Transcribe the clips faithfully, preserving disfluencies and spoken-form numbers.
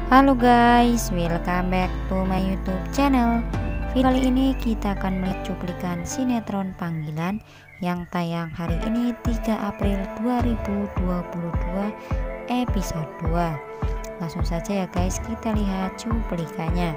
Halo guys, welcome back to my YouTube channel. Video kali ini kita akan melihat cuplikan sinetron Panggilan yang tayang hari ini tiga April dua ribu dua puluh dua episode dua. Langsung saja ya guys, kita lihat cuplikannya.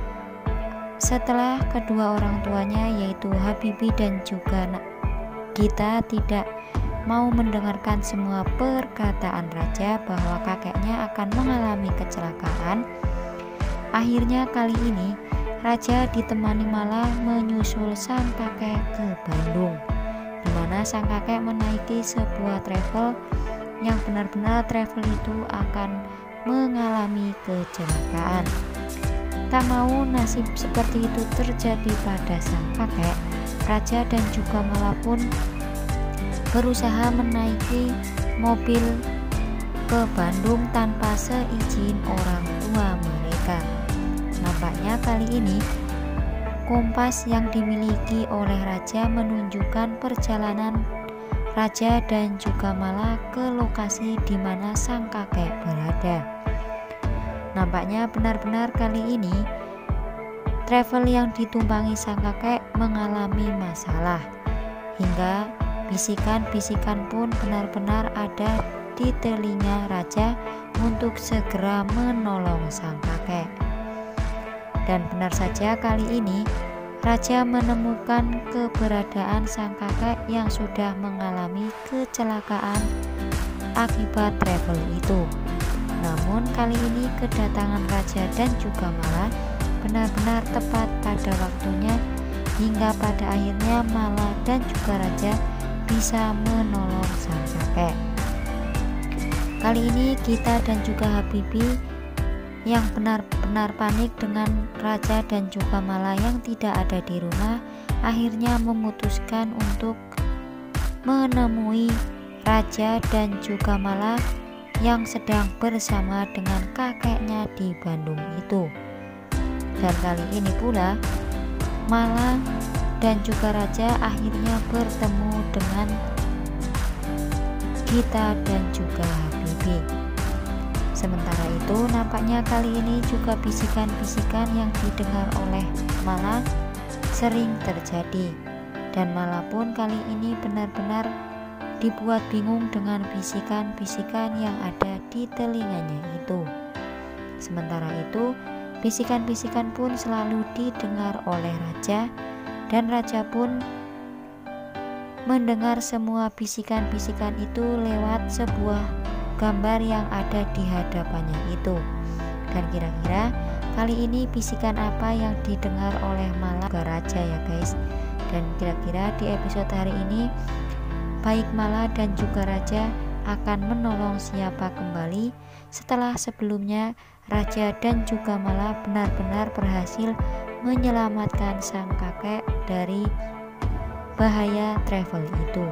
Setelah kedua orang tuanya yaitu Habibie dan juga Gita tidak mau mendengarkan semua perkataan raja bahwa kakeknya akan mengalami kecelakaan, akhirnya kali ini raja ditemani Mala menyusul sang kakek ke Bandung, di mana sang kakek menaiki sebuah travel yang benar-benar travel itu akan mengalami kecelakaan. Tak mau nasib seperti itu terjadi pada sang kakek, raja dan juga Mala pun berusaha menaiki mobil ke Bandung tanpa seizin orang tua mereka. Nampaknya kali ini kompas yang dimiliki oleh raja menunjukkan perjalanan raja dan juga Mala ke lokasi di mana sang kakek berada. Nampaknya benar-benar kali ini travel yang ditumpangi sang kakek mengalami masalah, hingga bisikan-bisikan pun benar-benar ada di telinga raja untuk segera menolong sang kakek. Dan benar saja kali ini raja menemukan keberadaan sang kakek yang sudah mengalami kecelakaan akibat travel itu. Namun kali ini kedatangan raja dan juga Mala benar-benar tepat pada waktunya, hingga pada akhirnya Mala dan juga raja bisa menolong sang kakek. Kali ini Gita dan juga Habibie yang benar-benar panik dengan raja dan juga Mala yang tidak ada di rumah, akhirnya memutuskan untuk menemui raja dan juga Mala yang sedang bersama dengan kakeknya di Bandung itu. Dan kali ini pula Mala dan juga raja akhirnya bertemu dengan Gita dan juga Habibie. Sementara itu nampaknya kali ini juga bisikan-bisikan yang didengar oleh Mala sering terjadi, dan Mala pun kali ini benar-benar dibuat bingung dengan bisikan-bisikan yang ada di telinganya itu. Sementara itu bisikan-bisikan pun selalu didengar oleh raja, dan raja pun mendengar semua bisikan-bisikan itu lewat sebuah gambar yang ada di hadapannya itu. Dan kira-kira kali ini bisikan apa yang didengar oleh Mala ke raja ya guys. Dan kira-kira di episode hari ini baik Mala dan juga raja akan menolong siapa kembali setelah sebelumnya raja dan juga Mala benar-benar berhasil menyelamatkan sang kakek dari bahaya travel itu.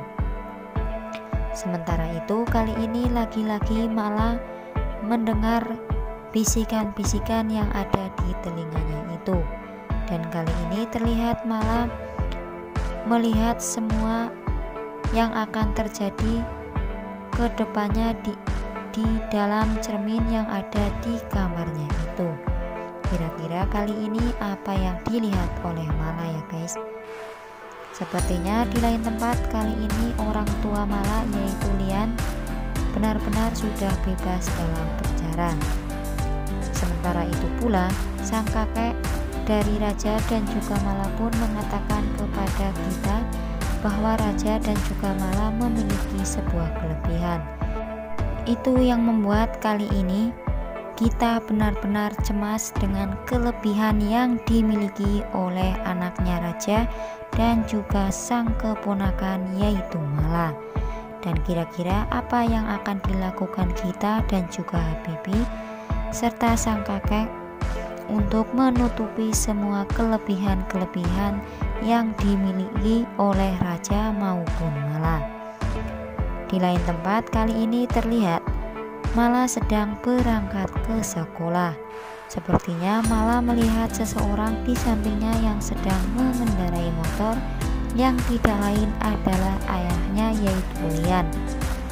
Sementara itu kali ini lagi-lagi Mala mendengar bisikan-bisikan yang ada di telinganya itu, dan kali ini terlihat Mala melihat semua yang akan terjadi ke depannya di, di dalam cermin yang ada di kamarnya itu. Kira-kira kali ini apa yang dilihat oleh Mala ya guys? Sepertinya di lain tempat kali ini orang tua Mala yaitu Lian benar-benar sudah bebas dalam penjara. Sementara itu pula sang kakek dari raja dan juga Mala pun mengatakan kepada Gita bahwa raja dan juga Mala memiliki sebuah kelebihan. Itu yang membuat kali ini Gita benar-benar cemas dengan kelebihan yang dimiliki oleh anaknya raja dan juga sang keponakan yaitu Mala. Dan kira-kira apa yang akan dilakukan Gita dan juga Habibie serta sang kakek untuk menutupi semua kelebihan-kelebihan yang dimiliki oleh raja maupun Mala. Di lain tempat kali ini terlihat Mala sedang berangkat ke sekolah. Sepertinya Mala melihat seseorang di sampingnya yang sedang mengendarai motor yang tidak lain adalah ayahnya yaitu Lian.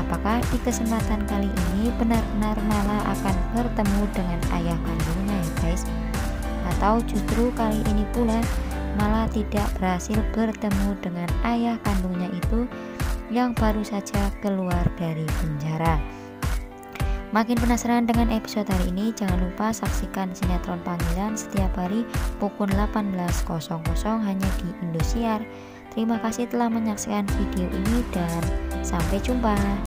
apakah di kesempatan kali ini benar-benar Mala akan bertemu dengan ayah kandungnya ya guys, atau justru kali ini pula Mala tidak berhasil bertemu dengan ayah kandungnya itu yang baru saja keluar dari penjara. Makin penasaran dengan episode hari ini? Jangan lupa saksikan sinetron Panggilan setiap hari pukul delapan belas hanya di Indosiar. Terima kasih telah menyaksikan video ini dan sampai jumpa.